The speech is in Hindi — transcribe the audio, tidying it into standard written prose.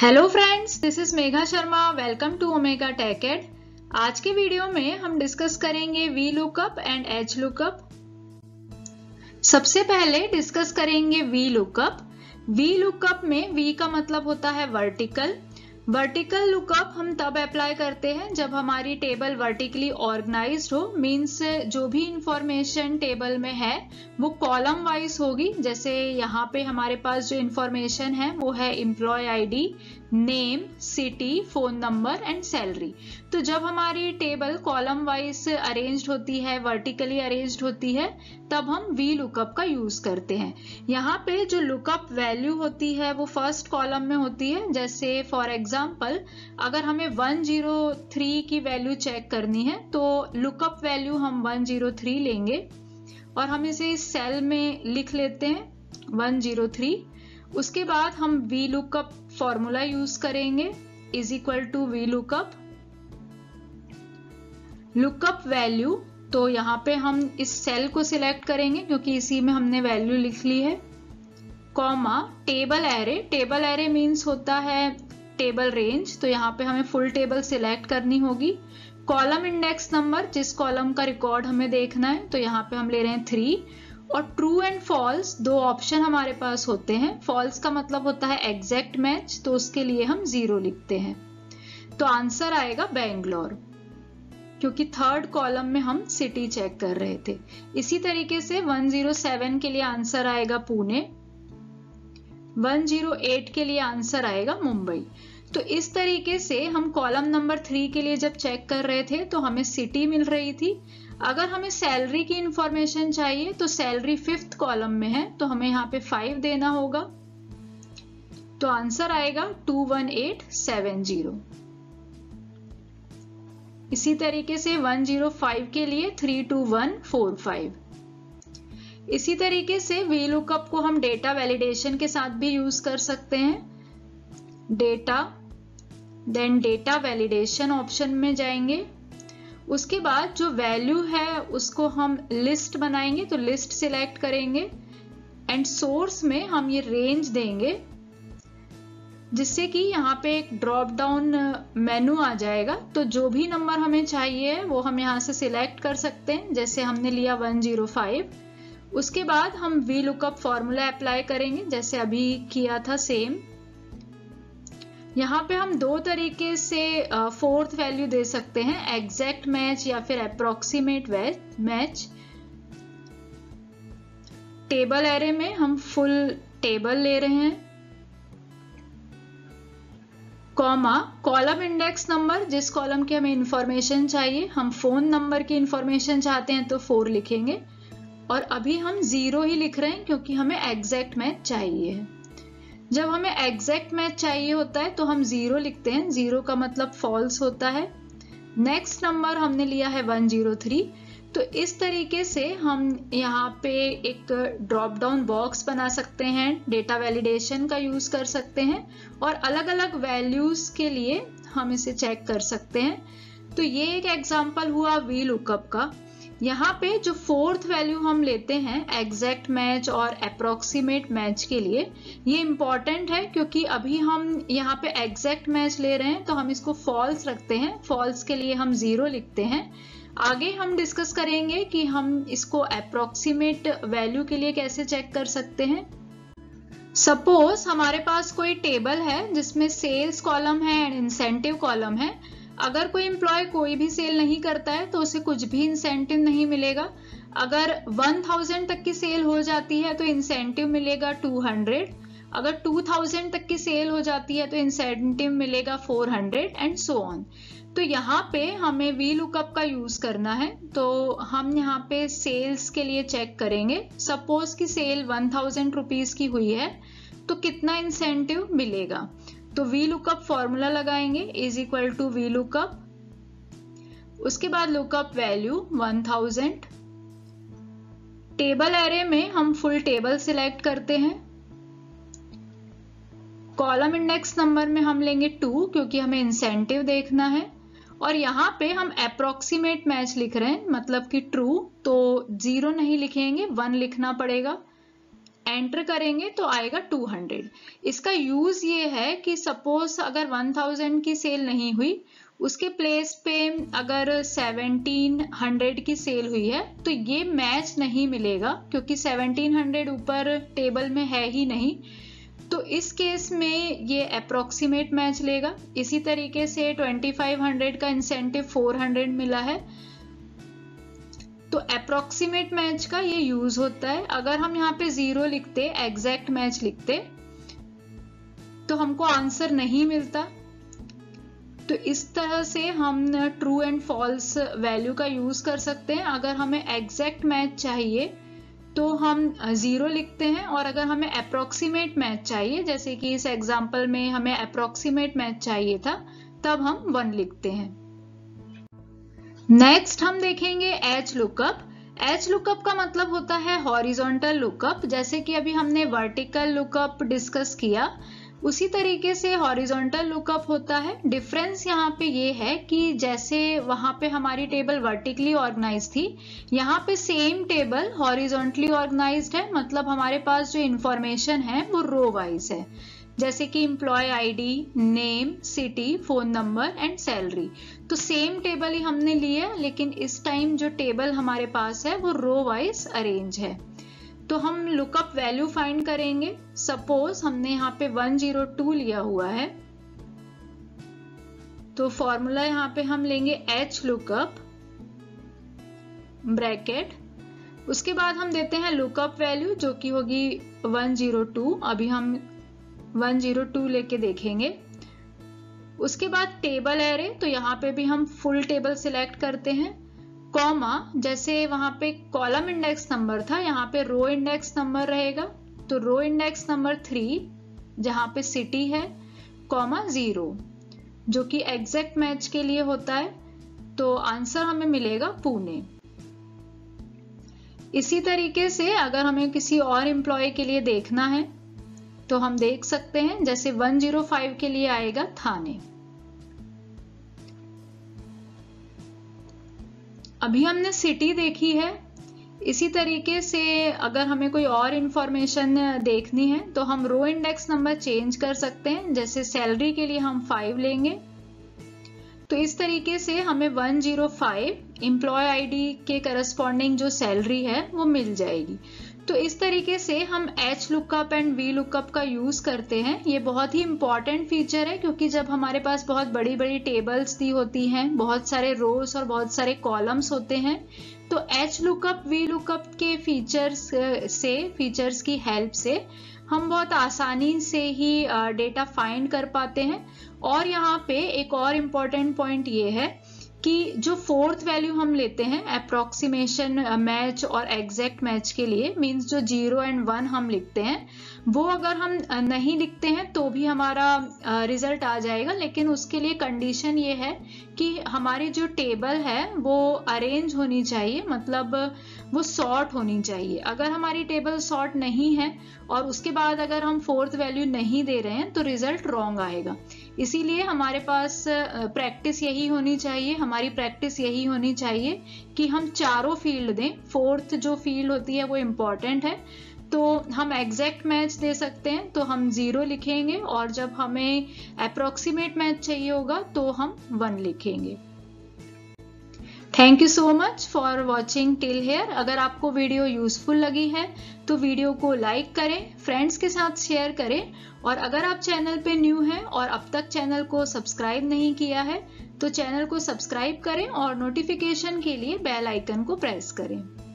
Hello friends, this is Megha Sharma. Welcome to Omega Tech Ed. आज के वीडियो में हम डिस्कस करेंगे V lookup and H lookup. सबसे पहले डिस्कस करेंगे वी लुकअप। वी लुकअप में वी का मतलब होता है वर्टिकल। वर्टिकल लुकअप हम तब अप्लाई करते हैं जब हमारी टेबल वर्टिकली ऑर्गेनाइज्ड हो, मींस जो भी इंफॉर्मेशन टेबल में है वो कॉलम वाइज होगी। जैसे यहाँ पे हमारे पास जो इंफॉर्मेशन है वो है employee ID, name, city, phone number and salary. तो जब हमारी टेबल कॉलम वाइज अरेंज्ड होती है, वर्टिकली अरेंज्ड होती है, तब हम वी लुकअप का यूज करते हैं। यहाँ पे जो लुकअप वैल्यू होती है वो फर्स्ट कॉलम में होती है। जैसे फॉर एग्जांपल अगर हमें 103 की वैल्यू चेक करनी है तो लुकअप वैल्यू हम 103 लेंगे और हम इसे इस सेल में लिख लेते हैं 103। उसके बाद हम वी लुकअप फॉर्मूला यूज करेंगे, is equal to V lookup value. तो यहाँ पे हम इस सेल को सिलेक्ट करेंगे क्योंकि इसी में हमने वैल्यू लिख ली है, comma table array. Table array means होता है टेबल रेंज, तो यहाँ पे हमें फुल टेबल सिलेक्ट करनी होगी। कॉलम इंडेक्स नंबर, जिस कॉलम का रिकॉर्ड हमें देखना है, तो यहाँ पे हम ले रहे हैं 3। और ट्रू एंड फॉल्स दो ऑप्शन हमारे पास होते हैं। फॉल्स का मतलब होता है एग्जैक्ट मैच, तो उसके लिए हम 0 लिखते हैं। तो आंसर आएगा बेंगलोर, क्योंकि थर्ड कॉलम में हम सिटी चेक कर रहे थे। इसी तरीके से 107 के लिए आंसर आएगा पुणे, 108 के लिए आंसर आएगा मुंबई। तो इस तरीके से हम कॉलम नंबर 3 के लिए जब चेक कर रहे थे तो हमें सिटी मिल रही थी। अगर हमें सैलरी की इंफॉर्मेशन चाहिए तो सैलरी 5th कॉलम में है, तो हमें यहाँ पे 5 देना होगा। तो आंसर आएगा 21870। इसी तरीके से 105 के लिए 32145। इसी तरीके से वी लुकअप को हम डेटा वैलिडेशन के साथ भी यूज कर सकते हैं। Data, then data validation option में जाएंगे। उसके बाद जो वैल्यू है उसको हम लिस्ट बनाएंगे, तो लिस्ट सिलेक्ट करेंगे एंड सोर्स में हम ये रेंज देंगे, जिससे कि यहाँ पे एक ड्रॉप डाउन मेनू आ जाएगा। तो जो भी नंबर हमें चाहिए वो हम यहाँ से सिलेक्ट कर सकते हैं। जैसे हमने लिया 105। उसके बाद हम वी लुकअप फॉर्मूला अप्लाई करेंगे, जैसे अभी किया था सेम। यहाँ पे हम दो तरीके से फोर्थ वैल्यू दे सकते हैं, एग्जैक्ट मैच या फिर अप्रोक्सीमेट मैच। टेबल एरे में हम फुल टेबल ले रहे हैं, कॉमा कॉलम इंडेक्स नंबर, जिस कॉलम की हमें इंफॉर्मेशन चाहिए, हम फोन नंबर की इंफॉर्मेशन चाहते हैं तो 4 लिखेंगे। और अभी हम 0 ही लिख रहे हैं क्योंकि हमें एग्जैक्ट मैच चाहिए। जब हमें एग्जैक्ट मैच चाहिए होता है तो हम 0 लिखते हैं, 0 का मतलब फॉल्स होता है। नेक्स्ट नंबर हमने लिया है 103। तो इस तरीके से हम यहाँ पे एक ड्रॉप डाउन बॉक्स बना सकते हैं, डेटा वैलिडेशन का यूज कर सकते हैं और अलग अलग वैल्यूज के लिए हम इसे चेक कर सकते हैं। तो ये एक एग्जांपल हुआ वी लुकअप का। यहाँ पे जो फोर्थ वैल्यू हम लेते हैं एग्जैक्ट मैच और अप्रोक्सीमेट मैच के लिए, ये इंपॉर्टेंट है क्योंकि अभी हम यहाँ पे एग्जैक्ट मैच ले रहे हैं तो हम इसको फॉल्स रखते हैं। फॉल्स के लिए हम 0 लिखते हैं। आगे हम डिस्कस करेंगे कि हम इसको अप्रोक्सीमेट वैल्यू के लिए कैसे चेक कर सकते हैं। सपोज हमारे पास कोई टेबल है जिसमें सेल्स कॉलम है एंड इंसेंटिव कॉलम है। अगर कोई एम्प्लॉय कोई भी सेल नहीं करता है तो उसे कुछ भी इंसेंटिव नहीं मिलेगा। अगर 1000 तक की सेल हो जाती है तो इंसेंटिव मिलेगा 200। अगर 2000 तक की सेल हो जाती है तो इंसेंटिव मिलेगा 400 एंड सो ऑन। तो यहाँ पे हमें वी लुकअप का यूज करना है, तो हम यहाँ पे सेल्स के लिए चेक करेंगे। सपोज की सेल 1000 रुपीज की हुई है तो कितना इंसेंटिव मिलेगा। तो वी लुकअप फॉर्मूला लगाएंगे, is equal to V lookup. उसके बाद लुकअप वैल्यू 1000। टेबल एरे में हम फुल टेबल सिलेक्ट करते हैं। कॉलम इंडेक्स नंबर में हम लेंगे 2 क्योंकि हमें इंसेंटिव देखना है। और यहाँ पे हम अप्रोक्सीमेट मैच लिख रहे हैं, मतलब कि ट्रू, तो 0 नहीं लिखेंगे, 1 लिखना पड़ेगा। एंटर करेंगे तो आएगा 200। इसका यूज ये है कि सपोज अगर 1000 की सेल नहीं हुई, उसके प्लेस पे अगर 1700 की सेल हुई है तो ये मैच नहीं मिलेगा, क्योंकि 1700 ऊपर टेबल में है ही नहीं। तो इस केस में ये अप्रोक्सीमेट मैच लेगा। इसी तरीके से 2500 का इंसेंटिव 400 मिला है, तो अप्रोक्सीमेट मैच का ये यूज होता है। अगर हम यहाँ पे 0 लिखते, एग्जैक्ट मैच लिखते, तो हमको आंसर नहीं मिलता। तो इस तरह से हम ट्रू एंड फॉल्स वैल्यू का यूज कर सकते हैं। अगर हमें एग्जैक्ट मैच चाहिए तो हम 0 लिखते हैं, और अगर हमें अप्रोक्सीमेट मैच चाहिए, जैसे कि इस एग्जांपल में हमें अप्रोक्सीमेट मैच चाहिए था, तब हम 1 लिखते हैं। नेक्स्ट हम देखेंगे एच लुकअप। एच लुकअप का मतलब होता है हॉरिजॉन्टल लुकअप। जैसे कि अभी हमने वर्टिकल लुकअप डिस्कस किया, उसी तरीके से हॉरिजॉन्टल लुकअप होता है। डिफरेंस यहाँ पे ये है कि जैसे वहां पे हमारी टेबल वर्टिकली ऑर्गेनाइज थी, यहाँ पे सेम टेबल हॉरिजॉन्टली ऑर्गेनाइज्ड है। मतलब हमारे पास जो इंफॉर्मेशन है वो रो वाइज है, जैसे कि employee ID, name, city, phone number and salary. तो सेम टेबल ही हमने लिया, लेकिन इस टाइम जो टेबल हमारे पास है वो रो वाइज अरेंज है। तो हम लुकअप वैल्यू फाइंड करेंगे। सपोज हमने यहाँ पे 102 लिया हुआ है, तो फॉर्मूला यहाँ पे हम लेंगे एच लुकअप ब्रैकेट, उसके बाद हम देते हैं लुकअप वैल्यू जो कि होगी 102। अभी हम 102 लेके देखेंगे। उसके बाद टेबल एरे, तो यहाँ पे भी हम फुल टेबल सिलेक्ट करते हैं। कॉमा, जैसे वहां पे कॉलम इंडेक्स नंबर था, यहाँ पे रो इंडेक्स नंबर रहेगा, तो रो इंडेक्स नंबर 3 जहां पे सिटी है, कॉमा 0 जो कि एग्जैक्ट मैच के लिए होता है। तो आंसर हमें मिलेगा पुणे। इसी तरीके से अगर हमें किसी और एम्प्लॉय के लिए देखना है तो हम देख सकते हैं, जैसे 105 के लिए आएगा थाने। अभी हमने सिटी देखी है। इसी तरीके से अगर हमें कोई और इंफॉर्मेशन देखनी है तो हम रो इंडेक्स नंबर चेंज कर सकते हैं। जैसे सैलरी के लिए हम 5 लेंगे, तो इस तरीके से हमें 105 एम्प्लॉय आईडी के करस्पॉन्डिंग जो सैलरी है वो मिल जाएगी। तो इस तरीके से हम H lookup and V lookup का यूज करते हैं। ये बहुत ही इंपॉर्टेंट फीचर है, क्योंकि जब हमारे पास बहुत बड़ी बड़ी टेबल्स दी होती हैं, बहुत सारे रोज और बहुत सारे कॉलम्स होते हैं, तो एच लुकअप वी लुकअप के फीचर्स की हेल्प से हम बहुत आसानी से ही डेटा फाइंड कर पाते हैं। और यहाँ पे एक और इम्पॉर्टेंट पॉइंट ये है कि जो फोर्थ वैल्यू हम लेते हैं अप्रोक्सीमेशन मैच और एग्जैक्ट मैच के लिए, मींस जो 0 एंड 1 हम लिखते हैं, वो अगर हम नहीं लिखते हैं तो भी हमारा रिजल्ट आ जाएगा। लेकिन उसके लिए कंडीशन ये है कि हमारी जो टेबल है वो अरेंज होनी चाहिए, मतलब वो सॉर्ट होनी चाहिए। अगर हमारी टेबल सॉर्ट नहीं है और उसके बाद अगर हम फोर्थ वैल्यू नहीं दे रहे हैं तो रिजल्ट रॉन्ग आएगा। इसीलिए हमारे पास प्रैक्टिस यही होनी चाहिए, हमारी प्रैक्टिस यही होनी चाहिए कि हम चारों फील्ड दें। फोर्थ जो फील्ड होती है वो इम्पॉर्टेंट है, तो हम एग्जैक्ट मैच दे सकते हैं तो हम 0 लिखेंगे, और जब हमें अप्रोक्सीमेट मैच चाहिए होगा तो हम 1 लिखेंगे। Thank you so much for watching till here. अगर आपको वीडियो यूजफुल लगी है तो वीडियो को लाइक करें, फ्रेंड्स के साथ शेयर करें, और अगर आप चैनल पे न्यू हैं और अब तक चैनल को सब्सक्राइब नहीं किया है तो चैनल को सब्सक्राइब करें और नोटिफिकेशन के लिए बेल आइकन को प्रेस करें।